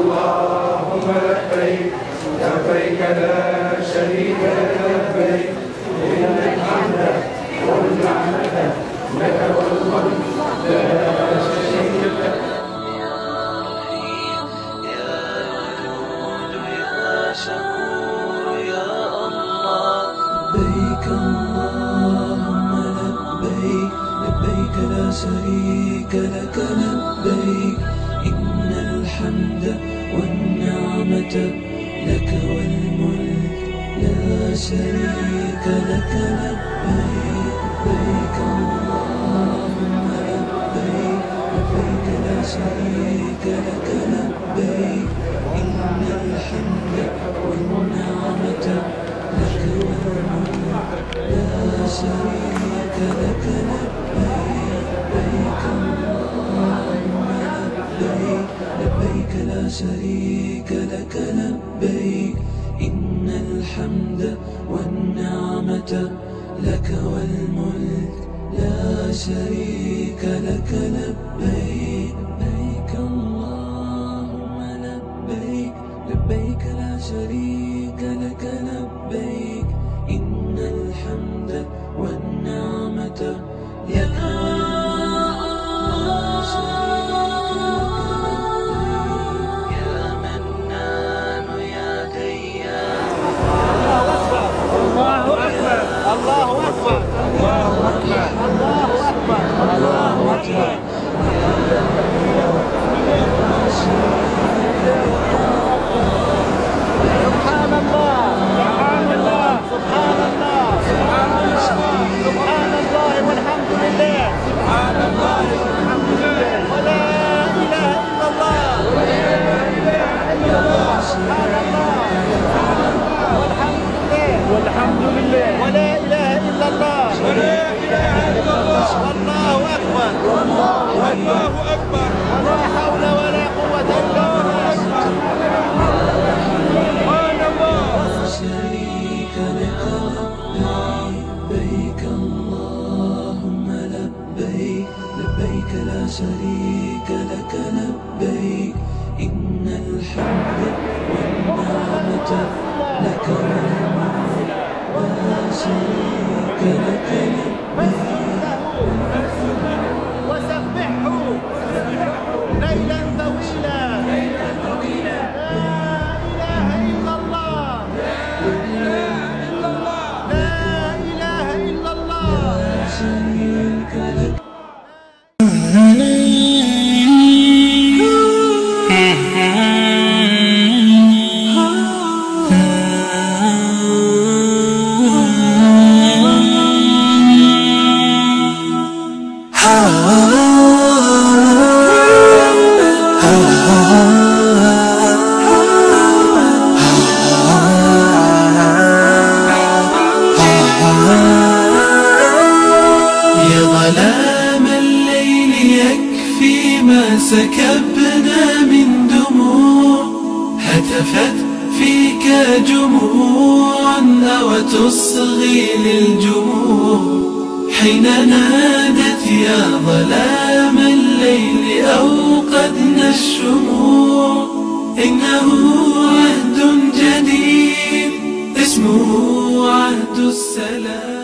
اللهم لبيك لبيك لا شريك لك لبيك إن الحمد والنعمة لك والملك لا شريك لك. يا رحيم يا ودود يا شكور يا الله. لبيك اللهم لبيك لبيك لا شريك لك لبيك إن الحمد والنعمة لك والملك لا شريك لك لبيك. لبيك اللهم لبيك لبيك لا شريك لك لبيك إن الحمد والنعمة لك والملك لا شريك لك لبيك. لبيك اللهم لبيك لبيك لا شريك لك لبيك إن الحمد والنعمة لك والملك لا شريك لك لبيك. لبيك اللهم لبيك لبيك لا شريك لك لبيك إن الحمد والنعمة لك الله أكبر الله أكبر الله أكبر الله أكبر. سبحان الله سبحان الله سبحان الله سبحان الله والحمد لله سبحان الله والحمد لله ولا إله إلا الله ولا إله إلا الله سبحان الله والحمد لله ولا إله إلا الله ولا إله إلا الله والله أكبر والله أكبر ولا حول ولا قوة إلا بالله. سبحان الله لا شريك لك لبيك اللهم لبيك لبيك لا شريك لك لبيك إن الحمد والنعمة لك والملك لا شريك لك لبيك. وسبحه ليلا طويلا لا إله إلا الله لا إله إلا الله لا شريك لك. يا ظلام الليل يكفي ما سكبنا من دموع هتفت فيك جموع أو تصغي للجموع حين نادت يا ظلام الليل أوقدنا الشموع. إنه عهد جديد اسمه عهد السلام.